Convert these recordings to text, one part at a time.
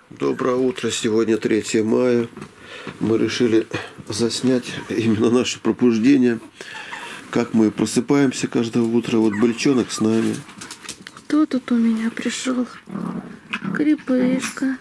Доброе утро, сегодня 3 мая. Мы решили заснять именно наше пробуждение, как мы просыпаемся каждое утро. Вот Бельчонок с нами. Кто тут у меня пришел? Крепышка.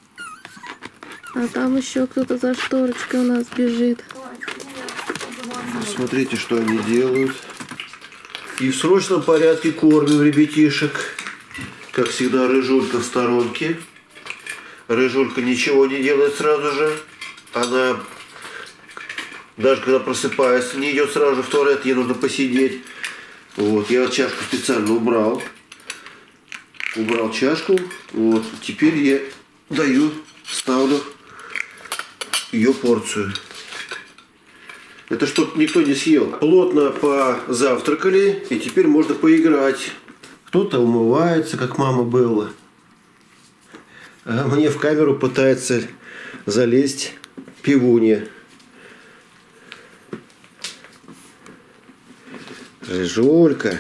А там еще кто-то за шторочкой у нас бежит. Смотрите, что они делают. И в срочном порядке кормим ребятишек. Как всегда, Рыжулька в сторонке. Рыжулька ничего не делает сразу же. Она, даже когда просыпается, не идет сразу же в туалет, ей нужно посидеть. Вот, я чашку специально убрал. Убрал чашку. Вот, теперь я ставлю ее порцию. Это чтоб никто не съел. Плотно позавтракали, и теперь можно поиграть. Кто-то умывается, как мама была. А мне в камеру пытается залезть пивунья. Рыжулька.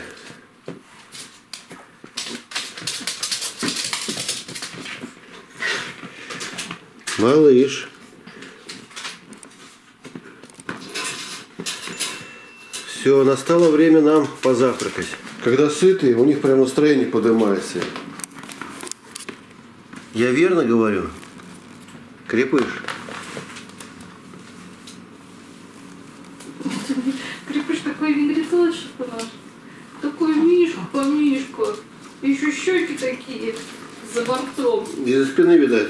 Малыш. Все, настало время нам позавтракать. Когда сытые, у них прям настроение поднимается. Я верно говорю? Крепыш? Крепыш такой негритош наш. Такой мишка. Еще щеки такие за бортом. Из-за спины, видать.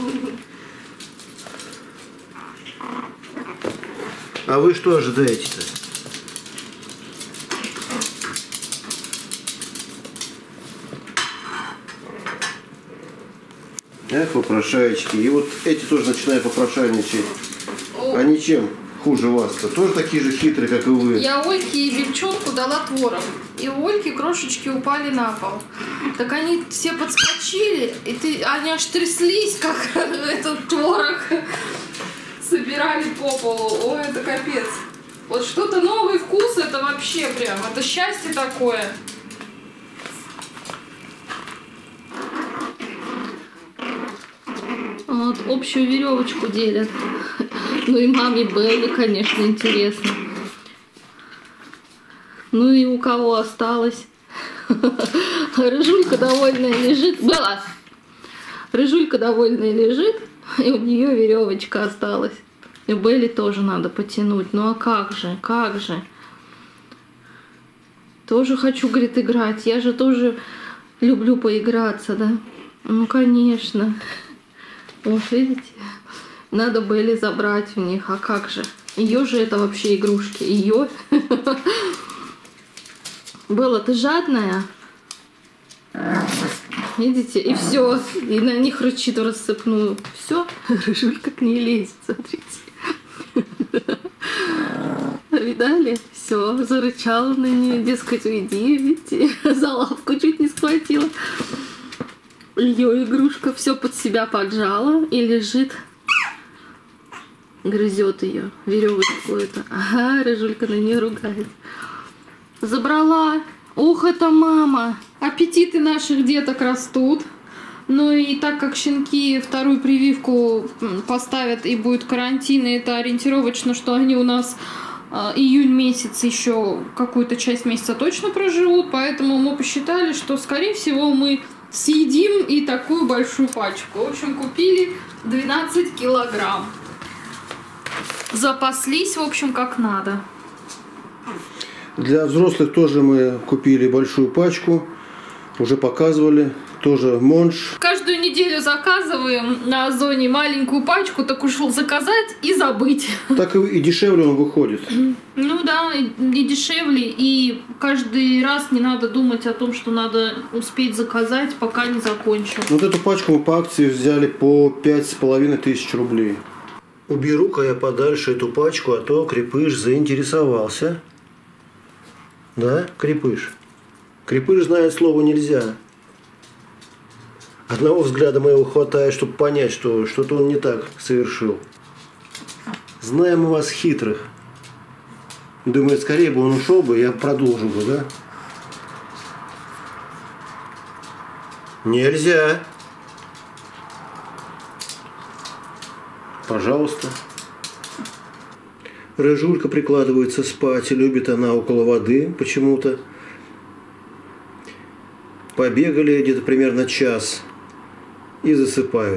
А вы что ожидаете-то? Эх, попрошаечки. И вот эти тоже начинают попрошайничать. Они чем хуже вас-то? Тоже такие же хитрые, как и вы. Я Ольке и Бельчонку дала творог. И у Ольки крошечки упали на пол. Так они все подскочили, и они аж тряслись, как этот творог собирали по полу. Ой, это капец. Вот что-то новый вкус, это вообще прям, это счастье такое. Вот общую веревочку делят. Ну и маме Белле, конечно, интересно. Ну и у кого осталось? Рыжулька довольная лежит. Белла! Рыжулька довольная лежит, и у нее веревочка осталась. И Белле тоже надо потянуть. Ну а как же? Как же? Тоже хочу, говорит, играть. Я же тоже люблю поиграться, да? Ну, конечно. Вот, видите? Надо Белле забрать у них. А как же? Ее же это вообще игрушки. Ее. Белла, ты жадная? Видите? И все. И на них рычит в рассыпную. Все. Рыжулька к ней лезет. Смотрите. Видали? Все. Зарычала на нее. Дескать, уйди. Видите? За лапку чуть не схватила. Ее игрушка все под себя поджала и лежит, грызет ее, веревочку это. Ага, Рыжулька на нее ругает. Забрала. Ух, это мама. Аппетиты наших деток растут. Ну и так как щенки вторую прививку поставят и будет карантин, и это ориентировочно, что они у нас июнь месяц еще какую-то часть месяца точно проживут, поэтому мы посчитали, что скорее всего мы съедим и такую большую пачку. В общем, купили 12 килограмм. Запаслись, в общем, как надо. Для взрослых тоже мы купили большую пачку. Уже показывали. Тоже Монж. Каждую неделю заказываем на Озоне маленькую пачку, так уж заказать и забыть. Так и дешевле он выходит. Ну да, и дешевле, и каждый раз не надо думать о том, что надо успеть заказать, пока не закончу. Вот эту пачку мы по акции взяли по 5500 рублей. Уберу-ка я подальше эту пачку, а то Крепыш заинтересовался. Да, Крепыш? Крепыш знает слово «нельзя». Одного взгляда моего хватает, чтобы понять, что что-то он не так совершил. Знаем мы вас хитрых. Думает, скорее бы он ушел бы, я продолжил бы, да? Нельзя. Пожалуйста. Рыжулька прикладывается спать, и любит она около воды почему-то. Побегали где-то примерно час и засыпают.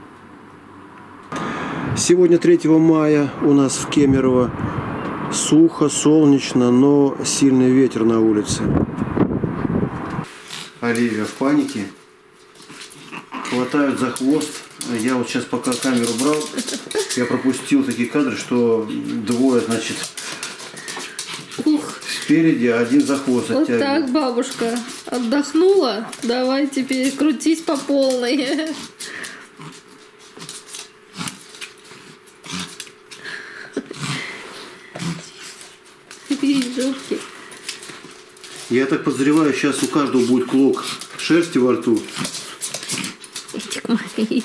Сегодня 3 мая у нас в Кемерово. Сухо, солнечно, но сильный ветер на улице. Оливия в панике. Хватают за хвост. Я вот сейчас пока камеру брал, я пропустил такие кадры, что двое, значит, спереди, а один за хвост вот оттягивает. так, бабушка, отдохнула? Давай теперь крутись по полной. Жопки. Я так подозреваю, сейчас у каждого будет клок шерсти во рту. Иди к маме, иди.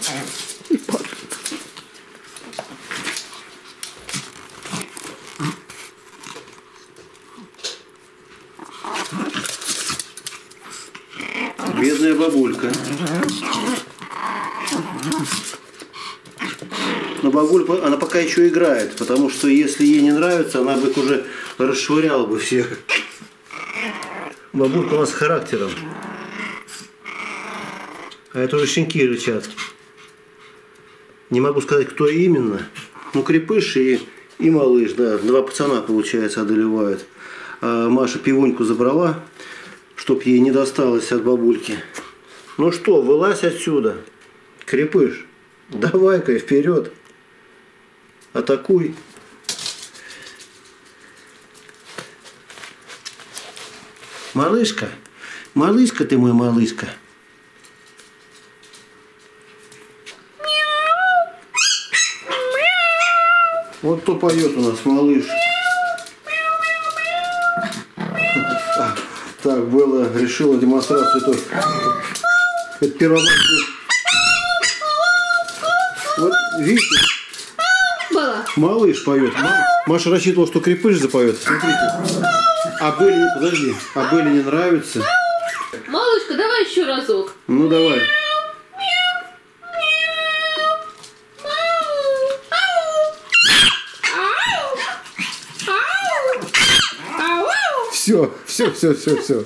Бедная бабулька. Но бабулька, она пока еще играет, потому что если ей не нравится, она бы их уже расшвыряла бы всех. Бабулька у нас с характером. А это уже щенки рычат. Не могу сказать, кто именно. Ну, крепыш и малыш, да. Два пацана, получается, одолевают. А Маша пивоньку забрала, чтоб ей не досталось от бабульки. Ну что, вылазь отсюда, крепыш. Давай-ка вперед. Атакуй. Малышка. Малышка ты мой, малышка. Вот кто поет у нас, малыш. Так, Белла решила демонстрацию тоже. Это первомайскую. Вот, видите? Белла. Малыш поет. Маша рассчитывала, что крепыш запоет. Смотрите. А Белле, подожди, а Белле не нравится. Малышка, давай еще разок. Ну давай. Все.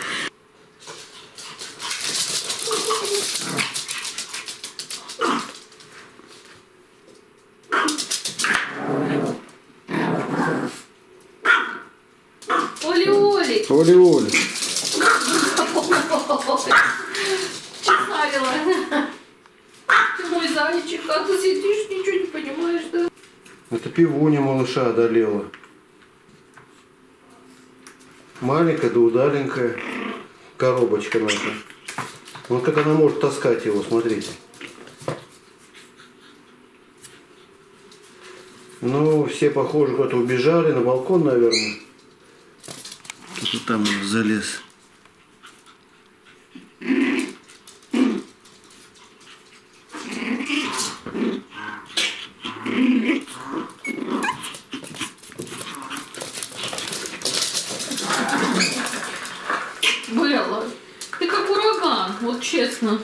Оли-оли. Оли-оли. Чесарила. Мой зайчик, как ты сидишь, ничего не понимаешь, да? Это пивуня малыша одолела. Маленькая да удаленькая коробочка наша. Вот как она может таскать его, смотрите. Ну, все, похоже, куда-то убежали на балкон, наверное. Кто-то там залез. Белла, ты как ураган, вот честно.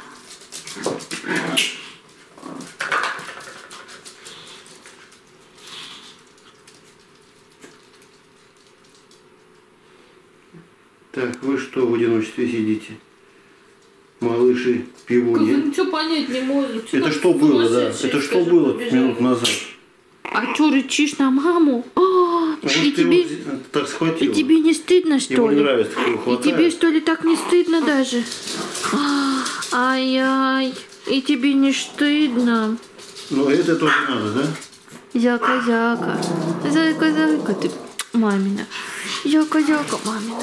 Так, вы что в одиночестве сидите? Малыши, пивуни. Ничего понять не может. Это что было, да? Это что было минут назад? А что рычишь на маму? И тебе, так схватил. и тебе не стыдно, что Ему ли? не нравится, как его И хватает. тебе, что ли, так не стыдно даже? Ай-яй, и тебе не стыдно? Ну, это тоже надо, да? Зяка-зяка, зайка-зайка ты мамина. Зяка-зяка мамина.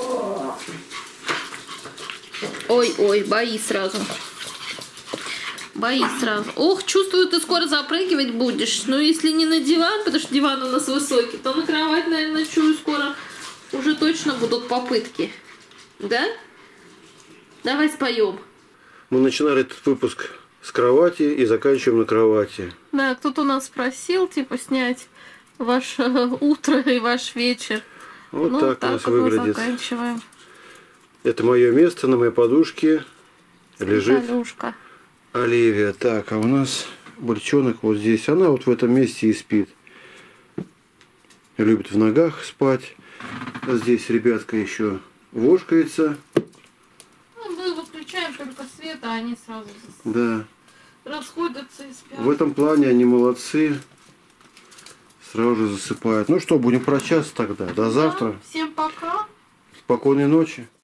Ой-ой, бои сразу. Бои сразу. Ох, чувствую, ты скоро запрыгивать будешь. Но если не на диван, потому что диван у нас высокий, то на кровать, наверное, чую, скоро уже точно будут попытки. Да? Давай споем. Мы начинали этот выпуск с кровати и заканчиваем на кровати. Да, кто-то у нас просил, типа, снять ваше утро и ваш вечер. Вот ну, так у нас выглядит. Заканчиваем. Это мое место, на моей подушке лежит Алюшка. Оливия. Так, а у нас Бычонок вот здесь. Она вот в этом месте и спит. Любит в ногах спать. А здесь ребятка еще вошкается. Ну, мы выключаем только свет, а они сразу Да. расходятся и спят. В этом плане они молодцы. Сразу же засыпают. Ну что, будем прощаться тогда. До завтра. Всем пока. Спокойной ночи.